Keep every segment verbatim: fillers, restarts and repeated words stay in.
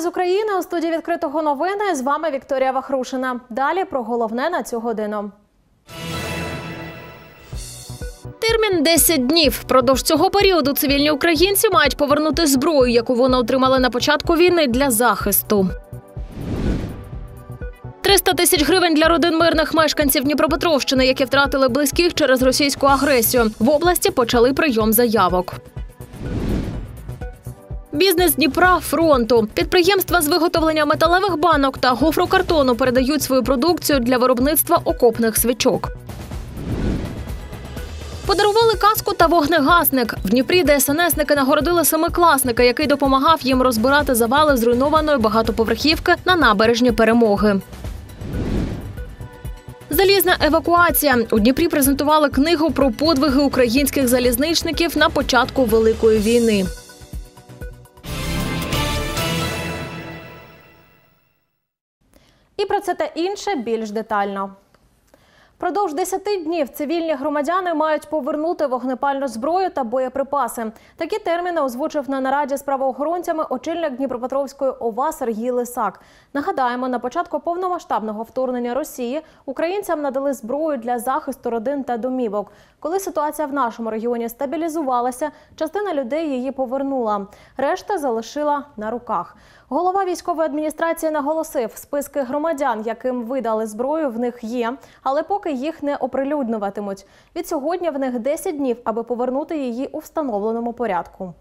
з України. У студії «Відкритого новини» з вами Вікторія Вахрушина. Далі про головне на цю годину. Термін десять днів. Впродовж цього періоду цивільні українці мають повернути зброю, яку вони отримали на початку війни, для захисту. триста тисяч гривень для родин мирних мешканців Дніпропетровщини, які втратили близьких через російську агресію. В області почали прийом заявок. Бізнес Дніпра фронту. Підприємства з виготовлення металевих банок та гофрокартону передають свою продукцію для виробництва окопних свічок. Подарували каску та вогнегасник. В Дніпрі ДСНСники нагородили семикласника, який допомагав їм розбирати завали зруйнованої багатоповерхівки на набережні Перемоги. Залізна евакуація. У Дніпрі презентували книгу про подвиги українських залізничників на початку Великої війни. І про це та інше більш детально. Продовж десяти днів цивільні громадяни мають повернути вогнепальну зброю та боєприпаси. Такі терміни озвучив на нараді з правоохоронцями очільник Дніпропетровської ОВА Сергій Лисак. Нагадаємо, на початку повномасштабного вторгнення Росії українцям надали зброю для захисту родин та домівок. Коли ситуація в нашому регіоні стабілізувалася, частина людей її повернула. Решта залишила на руках. Голова військової адміністрації наголосив, списки громадян, яким видали зброю, в них є, але поки їх не оприлюднюватимуть. Від сьогодні в них десять днів, аби повернути її у встановленому порядку.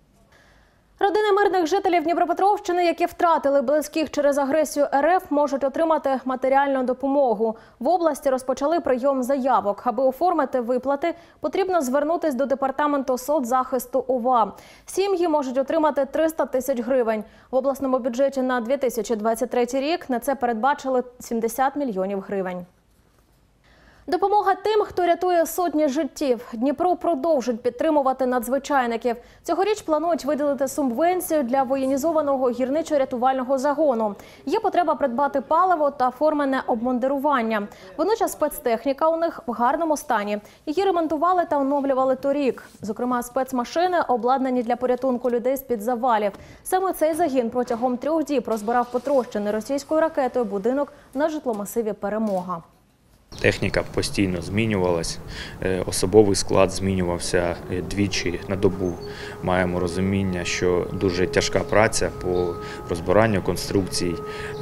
Родини мирних жителів Дніпропетровщини, які втратили близьких через агресію РФ, можуть отримати матеріальну допомогу. В області розпочали прийом заявок. Аби оформити виплати, потрібно звернутися до департаменту соцзахисту ОВА. Сім'ї можуть отримати триста тисяч гривень. В обласному бюджеті на дві тисячі двадцять третій рік на це передбачили сімдесят мільйонів гривень. Допомога тим, хто рятує сотні життів. Дніпро продовжить підтримувати надзвичайників. Цьогоріч планують виділити субвенцію для воєнізованого гірничо-рятувального загону. Є потреба придбати паливо та формене обмундирування. Водночас спецтехніка у них в гарному стані. Її ремонтували та оновлювали торік. Зокрема, спецмашини обладнані для порятунку людей з-під завалів. Саме цей загін протягом трьох діб розбирав потрощений російською ракетою будинок на житломасиві «Перемога». Техніка постійно змінювалась, особовий склад змінювався двічі на добу. Маємо розуміння, що дуже тяжка праця по розбиранню конструкцій.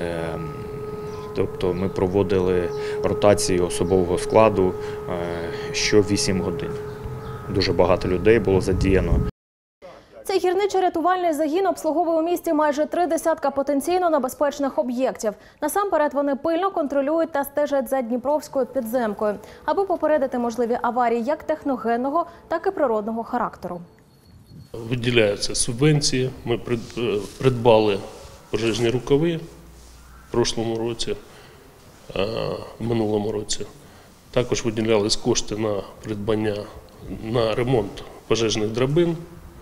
Тобто ми проводили ротацію особового складу що вісім годин. Дуже багато людей було задіяно. Цей гірничо-рятувальний загін обслуговує у місті майже три десятка потенційно небезпечних об'єктів. Насамперед вони пильно контролюють та стежать за Дніпровською підземкою, аби попередити можливі аварії як техногенного, так і природного характеру. Виділяються субвенції. Ми придбали пожежні рукави в прошлому році, в минулому році. Також виділялись кошти на придбання, на ремонт пожежних драбин,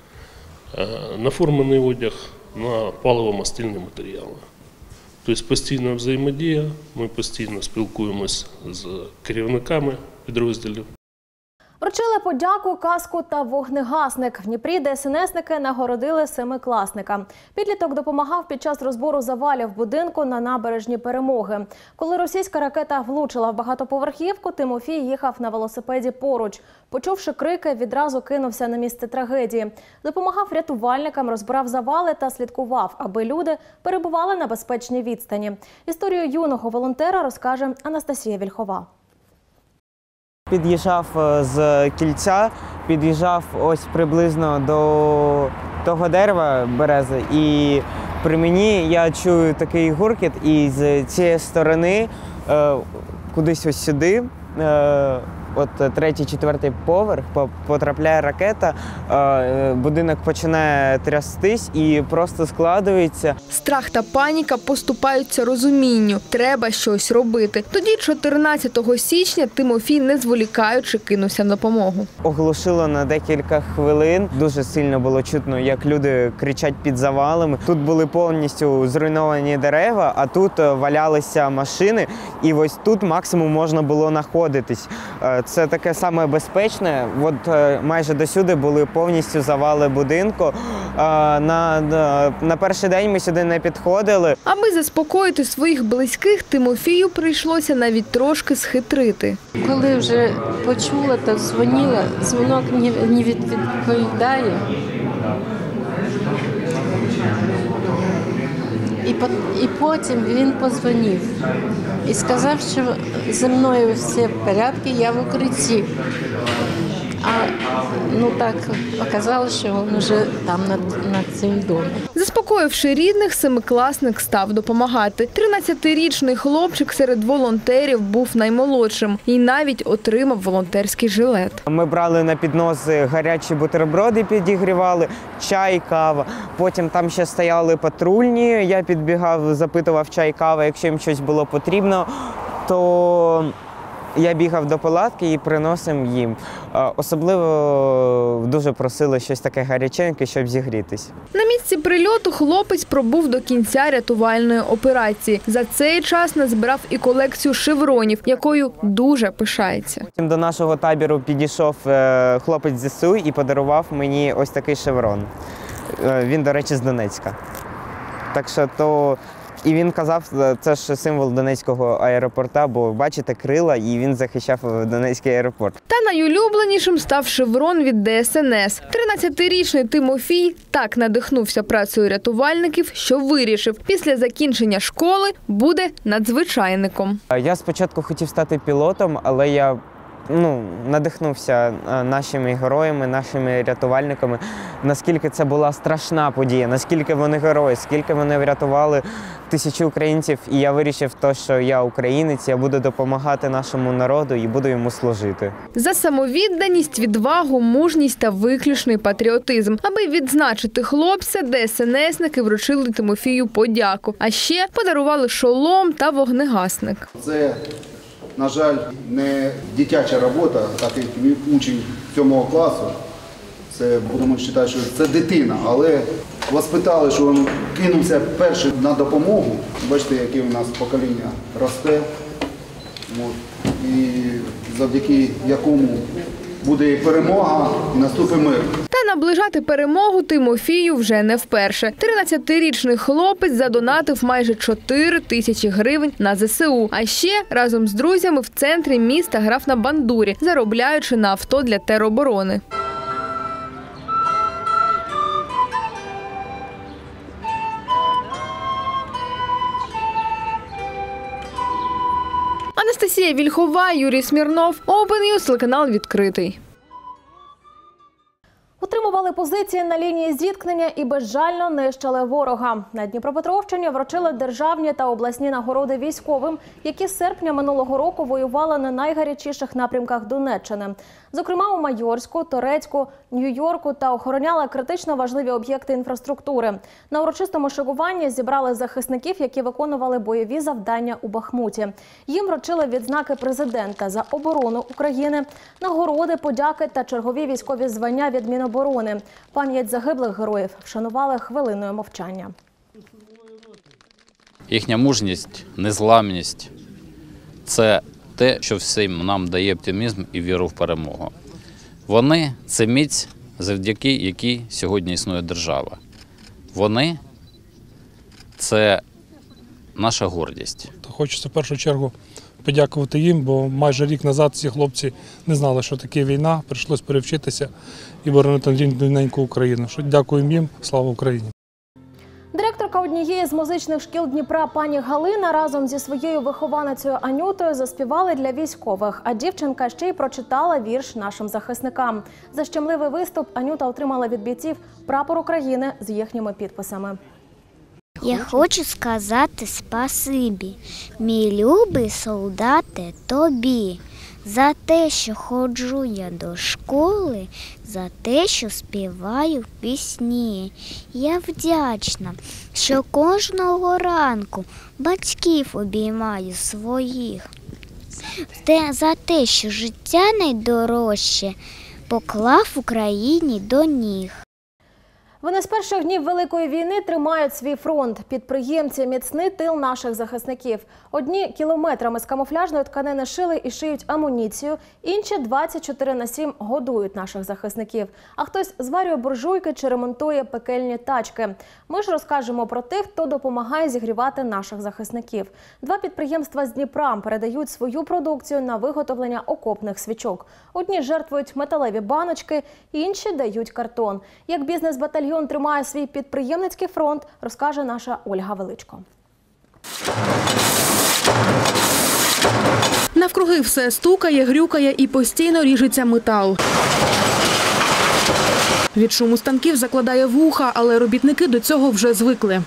на формений одяг, на паливо-мастильні матеріали. Тобто постійна взаємодія, ми постійно спілкуємося з керівниками підрозділів. Вручили подяку, каску та вогнегасник. В Дніпрі ДСНСники нагородили семикласника. Підліток допомагав під час розбору завалів будинку на набережні Перемоги. Коли російська ракета влучила в багатоповерхівку, Тимофій їхав на велосипеді поруч. Почувши крики, відразу кинувся на місце трагедії. Допомагав рятувальникам, розбирав завали та слідкував, аби люди перебували на безпечній відстані. Історію юного волонтера розкаже Анастасія Вільхова. Під'їжджав з кільця, під'їжджав ось приблизно до того дерева берези, і при мені я чую такий гуркіт, і з цієї сторони кудись ось сюди, от третій, четвертий поверх, потрапляє ракета, будинок починає трястись і просто складується. Страх та паніка поступаються розумінню. Треба щось робити. Тоді, чотирнадцятого січня, Тимофій, не зволікаючи, кинувся на допомогу. Оглушило на декілька хвилин. Дуже сильно було чутно, як люди кричать під завалами. Тут були повністю зруйновані дерева, а тут валялися машини. І ось тут максимум можна було знаходитись. це таке саме безпечне. От е, майже досюди були повністю завали будинку. Е, на, на, на перший день ми сюди не підходили. Аби заспокоїти своїх близьких, Тимофію прийшлося навіть трошки схитрити. Коли вже почула, то дзвонила, дзвінок не, не відповідає. І, по, і потім він подзвонив і сказав, що зі мною все в порядку, я в укритті. А ну так оказалось, що він вже там над, над цим домом. Заспокоївши рідних, семикласник став допомагати. тринадцятирічний хлопчик серед волонтерів був наймолодшим і навіть отримав волонтерський жилет. Ми брали на піднос гарячі бутерброди, підігрівали, чай, кава. Потім там ще стояли патрульні, я підбігав, запитував чай, кава, якщо їм щось було потрібно, то я бігав до палатки і приносив їм. Особливо дуже просили щось таке гаряченьке, щоб зігрітись. На місці прильоту хлопець пробув до кінця рятувальної операції. За цей час назбирав і колекцію шевронів, якою дуже пишається. Потім до нашого табору підійшов хлопець з ЗСУ і подарував мені ось такий шеврон. Він, до речі, з Донецька. Так що то... І він казав, це ж символ Донецького аеропорта, бо бачите крила, і він захищав Донецький аеропорт. Та найулюбленішим став шеврон від Де Ес Ен Ес. тринадцятирічний Тимофій так надихнувся працею рятувальників, що вирішив, після закінчення школи буде надзвичайником. Я спочатку хотів стати пілотом, але я ну, надихнувся нашими героями, нашими рятувальниками, наскільки це була страшна подія, наскільки вони герої, скільки вони врятували тисячі українців. І я вирішив, то, що я українець, я буду допомагати нашому народу і буду йому служити. За самовідданість, відвагу, мужність та виключний патріотизм. Аби відзначити хлопця, Де Ес Ен Есники вручили Тимофію подяку. А ще подарували шолом та вогнегасник. Це, на жаль, не дитяча робота, так як учень сьомого класу. Це, будемо вважати, що це дитина, але воспитали, що він кинувся перший на допомогу. Бачите, яке у нас покоління росте, от, і завдяки якому буде і перемога, і наступить мир. Та наближати перемогу Тимофію вже не вперше. тринадцятирічний хлопець задонатив майже чотири тисячі гривень на Зе Се У. А ще разом з друзями в центрі міста грав на бандурі, заробляючи на авто для тероборони. Анастасія Вільхова, Юрій Смірнов, Open News, телеканал «Відкритий». Утримували позиції на лінії зіткнення і безжально нищили ворога. На Дніпропетровщині вручили державні та обласні нагороди військовим, які з серпня минулого року воювали на найгарячіших напрямках Донеччини. Зокрема, у Майорську, Торецьку, Нью-Йорку та охороняли критично важливі об'єкти інфраструктури. На урочистому шикуванні зібрали захисників, які виконували бойові завдання у Бахмуті. Їм вручили відзнаки президента за оборону України, нагороди, подяки та чергові військові звання від Міноборони. Пам'ять загиблих героїв вшанували хвилиною мовчання. Їхня мужність, незламність – це те, що всім нам дає оптимізм і віру в перемогу. Вони – це міць, завдяки якій сьогодні існує держава. Вони – це наша гордість. Хочеться в першу чергу подякувати їм, бо майже рік назад ці хлопці не знали, що таке війна, прийшлось перевчитися і боронити рідненьку Україну. Дякуємо їм, слава Україні! Директорка однієї з музичних шкіл Дніпра пані Галина разом зі своєю вихованицею Анютою заспівали для військових, а дівчинка ще й прочитала вірш нашим захисникам. За щемливий виступ Анюта отримала від бійців прапор України з їхніми підписами. Я хочу сказати спасибі, мій любий солдате, тобі, за те, що ходжу я до школи, за те, що співаю пісні. Я вдячна, що кожного ранку батьків обіймаю своїх. Те, за те, що життя найдорожче поклав Україні до ніг. Вони з перших днів Великої війни тримають свій фронт. Підприємці – міцний тил наших захисників. Одні кілометрами з камуфляжної тканини шили і шиють амуніцію, інші двадцять чотири на сім годують наших захисників. А хтось зварює буржуйки чи ремонтує пекельні тачки. Ми ж розкажемо про тих, хто допомагає зігрівати наших захисників. Два підприємства з Дніпра передають свою продукцію на виготовлення окопних свічок. Одні жертвують металеві баночки, інші дають картон. Як бізнес-батальйон тримає свій підприємницький фронт, розкаже наша Ольга Величко. Навкруги все стукає, грюкає і постійно ріжеться метал. Від шуму станків закладає вуха, але робітники до цього вже звикли.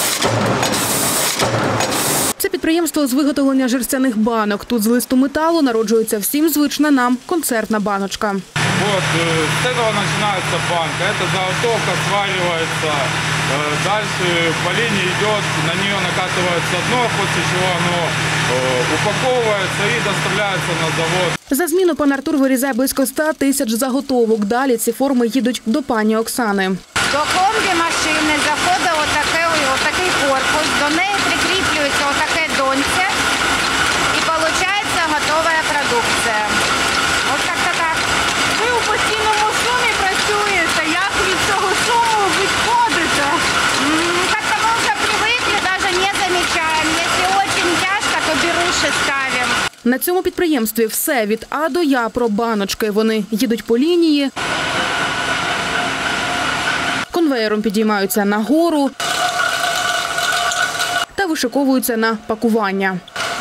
Це підприємство з виготовлення жерстяних банок. Тут з листу металу народжується всім звична нам концертна баночка. Вот, с этого начинается банка. Эта заготовка сваривается, дальше по линии идет, на нее накатывается дно, после чего оно упаковывается и доставляется на завод. За зміну пан Артур вирізає близько ста тисяч заготовок. Далі ці форми їдуть до пані Оксани. До комбі машини заходить отакий, отакий корпус, до неї прикріплюється отаке донце і виходить готова продукція. Ось так так. Ви у постійному шумі працюєте, як від цього шуму відходите? Як-то ми вже привикли, навіть не замічаємо. Якщо дуже тяжко, то беруші ставимо. На цьому підприємстві все від А до Я про баночки. Вони їдуть по лінії, конвеєром підіймаються нагору та вишиковуються на пакування.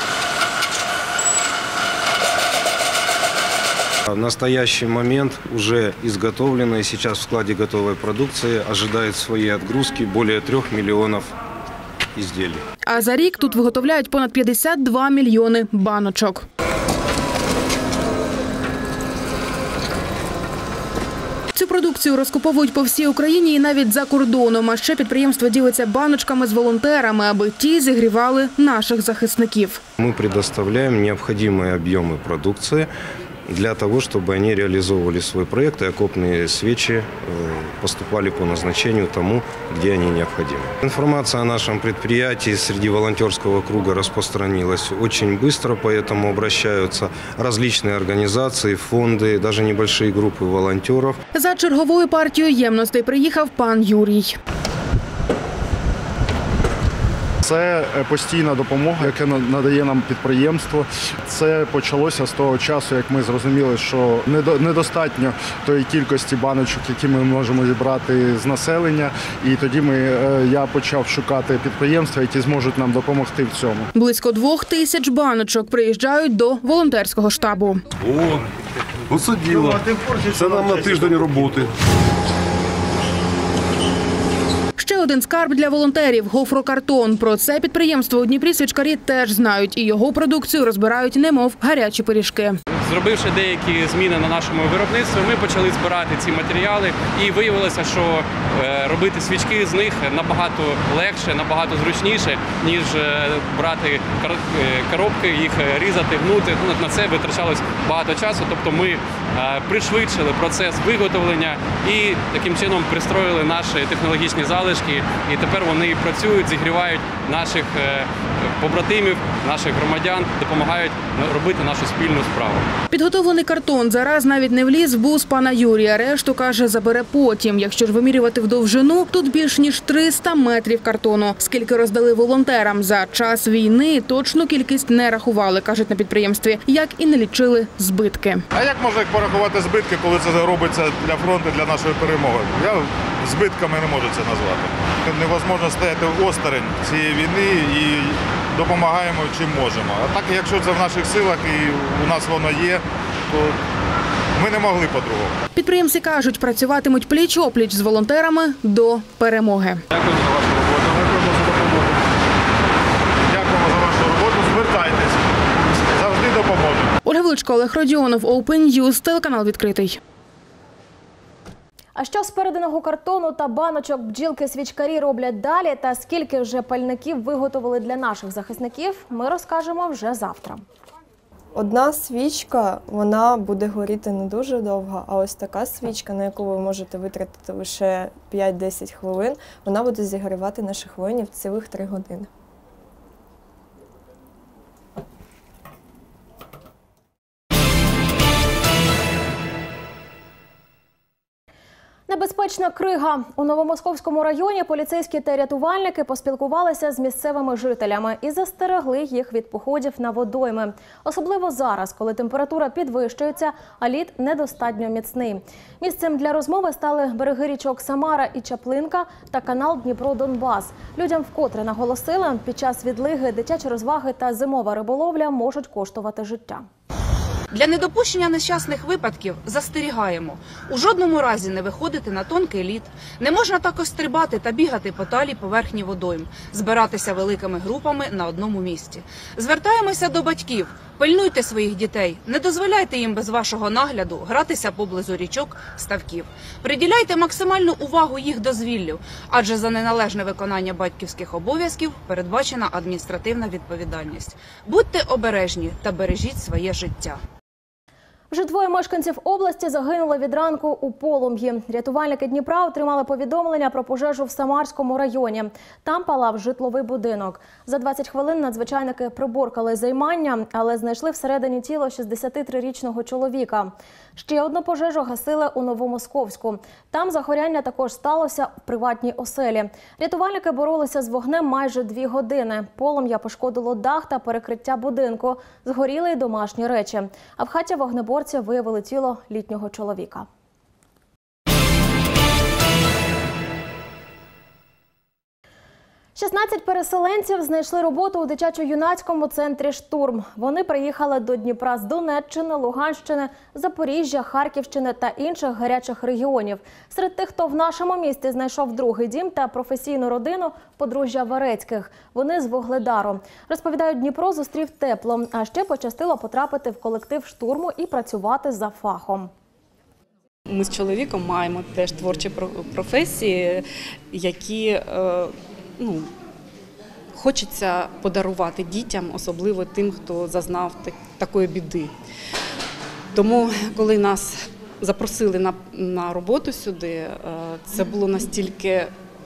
В настоящий момент уже изготовленной сейчас в складе готовой продукции ожидает свои отгрузки более трех миллионов изделий. А за рік тут виготовляють понад п'ятдесят два мільйони баночок. Цю продукцію розкуповують по всій Україні і навіть за кордоном. А ще підприємство ділиться баночками з волонтерами, аби ті зігрівали наших захисників. Мы предоставляем необходимые объемы продукции для того, чтобы они реализовывали свой проект, и окопные свечи поступали по назначению тому, где они необходимы. Информация о нашем предприятии среди волонтерского круга распространилась очень быстро, поэтому обращаются различные организации, фонды, даже небольшие группы волонтеров. За черговою партією ємностей приїхав пан Юрій. Це постійна допомога, яку надає нам підприємство. Це почалося з того часу, як ми зрозуміли, що недостатньо тої кількості баночок, які ми можемо зібрати з населення. І тоді ми, я почав шукати підприємства, які зможуть нам допомогти в цьому. Близько двох тисяч баночок приїжджають до волонтерського штабу. О, оце діло. Це нам на тиждень роботи. Ще один скарб для волонтерів – гофрокартон. Про це підприємство у Дніпрі свічкарі теж знають. І його продукцію розбирають немов гарячі пиріжки. Зробивши деякі зміни на нашому виробництві, ми почали збирати ці матеріали. І виявилося, що робити свічки з них набагато легше, набагато зручніше, ніж брати коробки, їх різати, гнути. На це витрачалось багато часу. Тобто ми пришвидшили процес виготовлення і таким чином пристроїли наші технологічні залишки. І тепер вони працюють, зігрівають наших побратимів, наших громадян, допомагають робити нашу спільну справу. Підготовлений картон зараз навіть не вліз в бус пана Юрія. Решту, каже, забере потім. Якщо ж вимірювати в довжину, тут більш ніж триста метрів картону. Скільки роздали волонтерам за час війни, точну кількість не рахували, кажуть на підприємстві, як і не лічили збитки. А як можна порахувати збитки, коли це робиться для фронту, для нашої перемоги? Я збитками не можу це назвати. Невозможно стояти осторонь цієї війни і допомагаємо чим можемо. А так, якщо це в наших силах і у нас воно є, то ми не могли по-другому. Підприємці кажуть, працюватимуть пліч-опліч з волонтерами до перемоги. Дякую за вашу роботу. Дякуємо за допомогу. Дякуємо за вашу роботу. Звертайтесь. Завжди допоможемо. Ольга Величко, Олег Родіонов, Open News, телеканал «Відкритий». А що з переданого картону та баночок бджілки-свічкарі роблять далі та скільки вже пальників виготовили для наших захисників, ми розкажемо вже завтра. Одна свічка, вона буде горіти не дуже довго, а ось така свічка, на яку ви можете витратити лише п'ять-десять хвилин, вона буде зігрівати наших воїнів цілих три години. Небезпечна крига. У Новомосковському районі поліцейські та рятувальники поспілкувалися з місцевими жителями і застерегли їх від походів на водойми. Особливо зараз, коли температура підвищується, а лід недостатньо міцний. Місцем для розмови стали береги річок Самара і Чаплинка та канал Дніпро-Донбас. Людям вкотре наголосили, під час відлиги дитячі розваги та зимова риболовля можуть коштувати життя. Для недопущення нещасних випадків застерігаємо. У жодному разі не виходити на тонкий лід. Не можна також стрибати та бігати по талій поверхні водойм, збиратися великими групами на одному місці. Звертаємося до батьків. Пильнуйте своїх дітей, не дозволяйте їм без вашого нагляду гратися поблизу річок, ставків. Приділяйте максимальну увагу їх дозвіллю, адже за неналежне виконання батьківських обов'язків передбачена адміністративна відповідальність. Будьте обережні та бережіть своє життя. Вже двоє мешканців області загинули від ранку у полум'ї. Рятувальники Дніпра отримали повідомлення про пожежу в Самарському районі. Там палав житловий будинок. За двадцять хвилин надзвичайники приборкали займання, але знайшли всередині тіло шістдесятитрирічного чоловіка. Ще одну пожежу гасили у Новомосковську. Там загоряння також сталося в приватній оселі. Рятувальники боролися з вогнем майже дві години. Полум'я пошкодило дах та перекриття будинку. Згоріли й домашні речі. А в хаті вогнеборці виявили тіло літнього чоловіка. шістнадцять переселенців знайшли роботу у дитячо-юнацькому центрі «Штурм». Вони приїхали до Дніпра з Донеччини, Луганщини, Запоріжжя, Харківщини та інших гарячих регіонів. Серед тих, хто в нашому місті знайшов другий дім та професійну родину – подружжя Варецьких. Вони з Вугледару. Розповідають, Дніпро зустрів тепло, а ще пощастило потрапити в колектив «Штурму» і працювати за фахом. Ми з чоловіком маємо теж творчі професії, які ну, хочеться подарувати дітям, особливо тим, хто зазнав такої біди. Тому, коли нас запросили на, на роботу сюди, це було настільки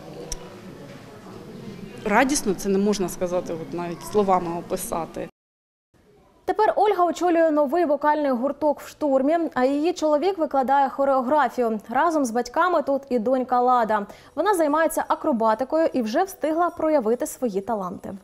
радісно, це не можна сказати, от навіть словами описати. Тепер Ольга очолює новий вокальний гурток в «Штурмі», а її чоловік викладає хореографію. Разом з батьками тут і донька Лада. Вона займається акробатикою і вже встигла проявити свої таланти.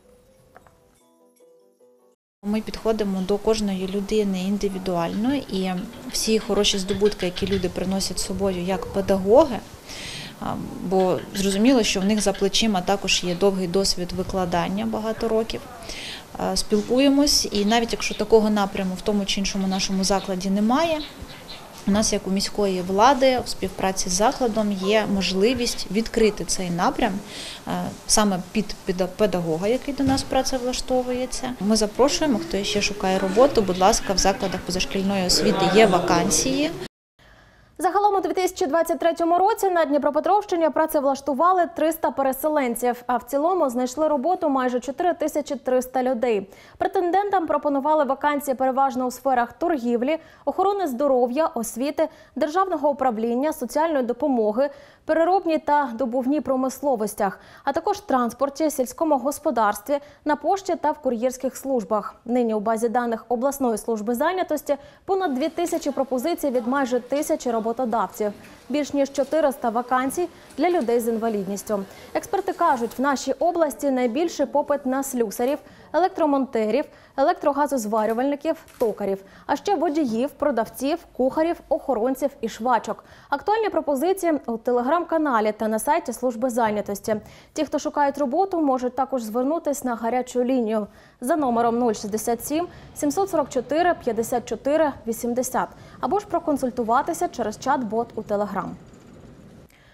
Ми підходимо до кожної людини індивідуально, і всі хороші здобутки, які люди приносять з собою як педагоги, бо зрозуміло, що в них за плечима також є довгий досвід викладання, багато років. Спілкуємось, і навіть якщо такого напряму в тому чи іншому нашому закладі немає, у нас, як у міської влади, в співпраці з закладом є можливість відкрити цей напрям саме під педагога, який до нас працевлаштовується. Ми запрошуємо, хто ще шукає роботу, будь ласка, в закладах позашкільної освіти є вакансії. Загалом у дві тисячі двадцять третьому році на Дніпропетровщині працевлаштували триста переселенців, а в цілому знайшли роботу майже чотири тисячі триста людей. Претендентам пропонували вакансії переважно у сферах торгівлі, охорони здоров'я, освіти, державного управління, соціальної допомоги, переробній та добувній промисловостях, а також транспорті, сільському господарстві, на пошті та в кур'єрських службах. Нині у базі даних обласної служби зайнятості понад дві тисячі пропозицій від майже тисячі роботодавців. Більш ніж чотириста вакансій для людей з інвалідністю. Експерти кажуть, в нашій області найбільший попит на слюсарів, електромонтерів, електрогазозварювальників, токарів, а ще водіїв, продавців, кухарів, охоронців і швачок. Актуальні пропозиції у телеграм-каналі та на сайті служби зайнятості. Ті, хто шукають роботу, можуть також звернутися на гарячу лінію за номером нуль шістдесят сім сімсот сорок чотири п'ятдесят чотири вісімдесят або ж проконсультуватися через чат-бот у Телеграм.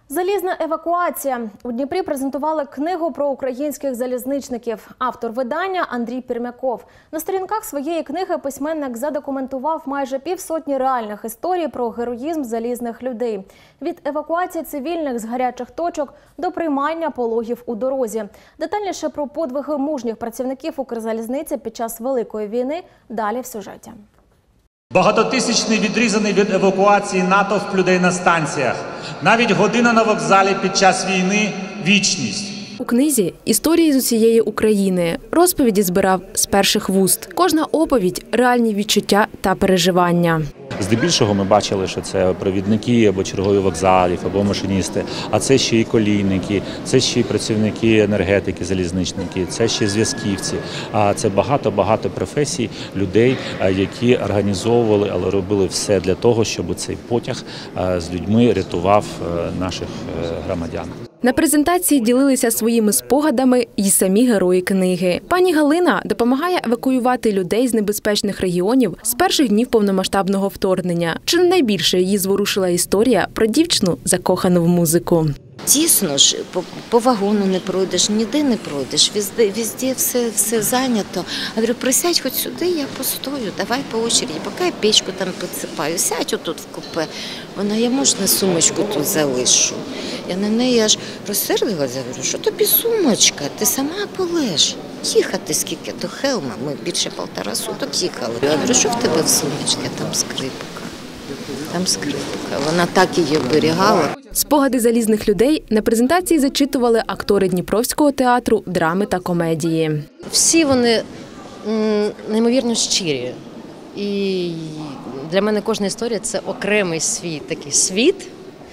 Залізна евакуація. У Дніпрі презентували книгу про українських залізничників. Автор видання Андрій Пірмяков. На сторінках своєї книги письменник задокументував майже півсотні реальних історій про героїзм залізних людей. Від евакуації цивільних з гарячих точок до приймання пологів у дорозі. Детальніше про подвиги мужніх працівників Укрзалізниці під час Великої війни далі в сюжеті. Багатотисячний відрізаний від евакуації натовп людей на станціях. Навіть година на вокзалі під час війни – вічність. У книзі історії з усієї України. Розповіді збирав з перших вуст. Кожна оповідь – реальні відчуття та переживання. Здебільшого ми бачили, що це провідники або чергові вокзалів, або машиністи, а це ще й колійники, це ще й працівники енергетики, залізничники, це ще зв'язківці. А це багато-багато професій людей, які організовували, але робили все для того, щоб цей потяг з людьми рятував наших громадян. На презентації ділилися своїми спогадами й самі герої книги. Пані Галина допомагає евакуювати людей з небезпечних регіонів з перших днів повномасштабного вторгнення. Чи не найбільше її зворушила історія про дівчину, закохану в музику? Тісно ж, по, по вагону не пройдеш, ніде не пройдеш, везде, везде все, все зайнято. Я говорю, присядь хоч сюди, я постою, давай по очереді, поки я печку там підсипаю, сядь отут в купе. Вона, я можна сумочку тут залишу? Я на неї аж розсердилася, говорю, що тобі сумочка, ти сама полеж. Їхати скільки до Хелма, ми більше полтора суток їхали. Я говорю, що в тебе в сумочці, там скрипка. Там скрипка, вона так її оберігала. Спогади залізних людей на презентації зачитували актори Дніпровського театру драми та комедії. Всі вони неймовірно щирі. І для мене кожна історія – це окремий свій такий світ,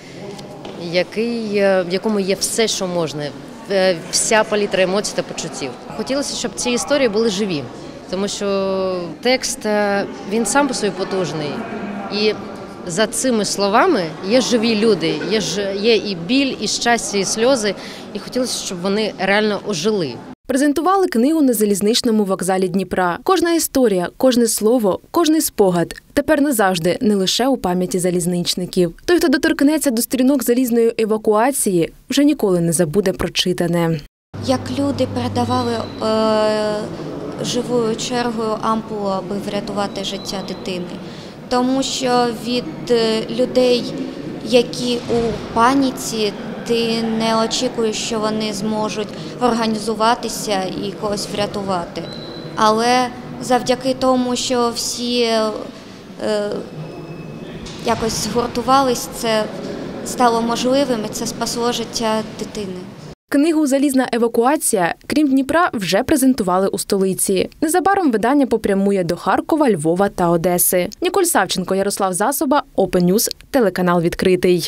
який, в якому є все, що можна, вся палітра емоцій та почуттів. Хотілося, щоб ці історії були живі, тому що текст, він сам по собі потужний. І за цими словами є живі люди, є, є і біль, і щастя, і сльози. І хотілося, щоб вони реально ожили. Презентували книгу на залізничному вокзалі Дніпра. Кожна історія, кожне слово, кожний спогад тепер назавжди не лише у пам'яті залізничників. Той, хто доторкнеться до сторінок залізної евакуації, вже ніколи не забуде прочитане. Як люди передавали е, живою чергою ампулу, аби врятувати життя дитини. Тому що від людей, які у паніці, ти не очікуєш, що вони зможуть організуватися і когось врятувати. Але завдяки тому, що всі е, якось згуртувались, це стало можливим і це спасло життя дитини. Книгу «Залізна евакуація», крім Дніпра, вже презентували у столиці. Незабаром видання попрямує до Харкова, Львова та Одеси. Ніколь Савченко, Ярослав Засоба, Open News, телеканал «Відкритий».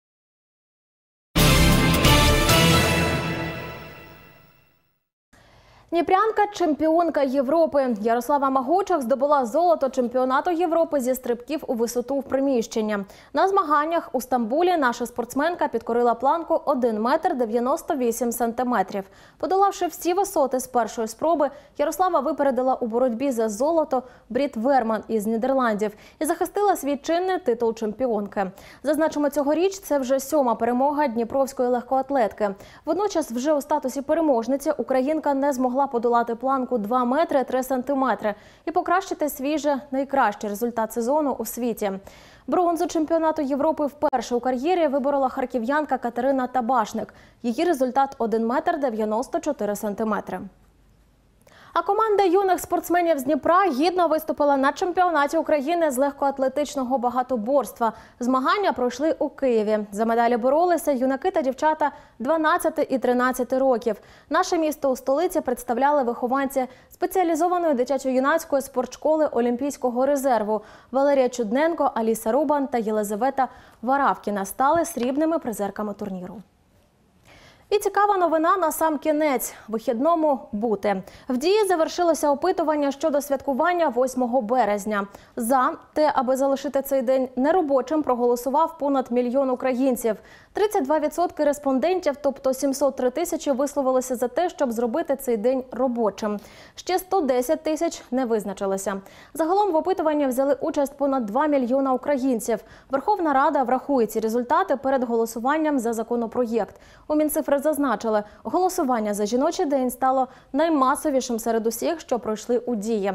Дніпрянка – чемпіонка Європи. Ярослава Магучих здобула золото чемпіонату Європи зі стрибків у висоту в приміщення. На змаганнях у Стамбулі наша спортсменка підкорила планку один метр дев'яносто вісім сантиметрів. Подолавши всі висоти з першої спроби, Ярослава випередила у боротьбі за золото Бріт Верман із Нідерландів і захистила свій чинний титул чемпіонки. Зазначимо, цьогоріч це вже сьома перемога дніпровської легкоатлетки. Водночас вже у статусі переможниці українка не змогла подолати планку два метри три сантиметри і покращити свій же найкращий результат сезону у світі. Бронзу чемпіонату Європи вперше у кар'єрі виборола харків'янка Катерина Табашник. Її результат один метр дев'яносто чотири сантиметри. А команда юних спортсменів з Дніпра гідно виступила на чемпіонаті України з легкоатлетичного багатоборства. Змагання пройшли у Києві. За медалі боролися юнаки та дівчата дванадцяти і тринадцяти років. Наше місто у столиці представляли вихованці спеціалізованої дитячо-юнацької спортшколи Олімпійського резерву. Валерія Чудненко, Аліса Рубан та Єлизавета Варавкіна стали срібними призерками турніру. І цікава новина на сам кінець – вихідному бути. В Дії завершилося опитування щодо святкування восьмого березня. За те, аби залишити цей день неробочим, проголосував понад мільйон українців. тридцять два відсотки респондентів, тобто сімсот три тисячі, висловилися за те, щоб зробити цей день робочим. Ще сто десять тисяч не визначилися. Загалом в опитуванні взяли участь понад два мільйона українців. Верховна Рада врахує ці результати перед голосуванням за законопроєкт. У Мінцифри зазначили, голосування за жіночий день стало наймасовішим серед усіх, що пройшли у Дії.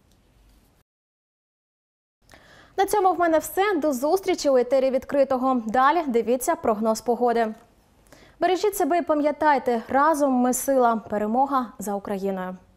На цьому в мене все. До зустрічі у етері «Відкритого». Далі дивіться прогноз погоди. Бережіть себе і пам'ятайте, разом ми сила. Перемога за Україною.